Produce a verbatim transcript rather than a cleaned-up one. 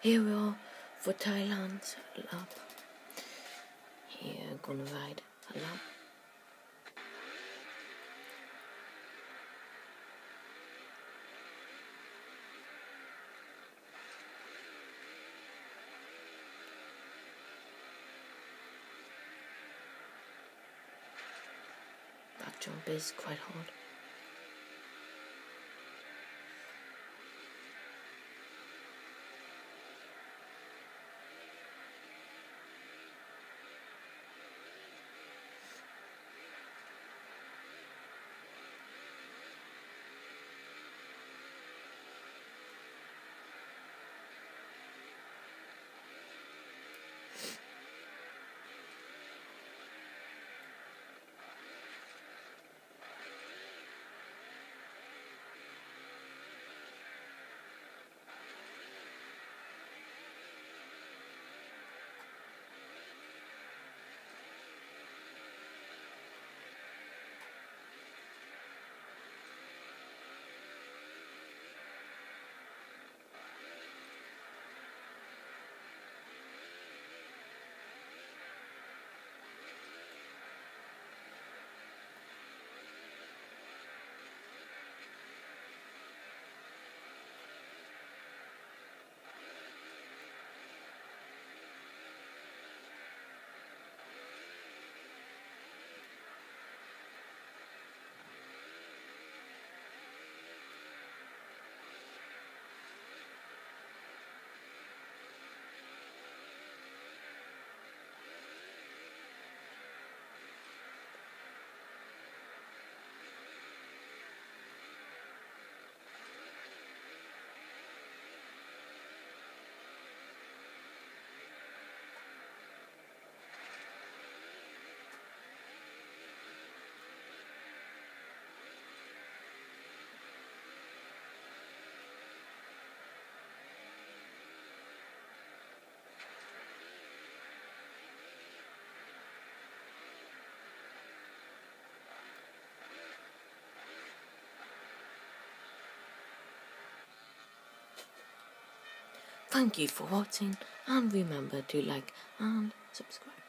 Here we are for Thailand's lap. Here I'm gonna ride a lap. That jump is quite hard. Thank you for watching, and remember to like and subscribe.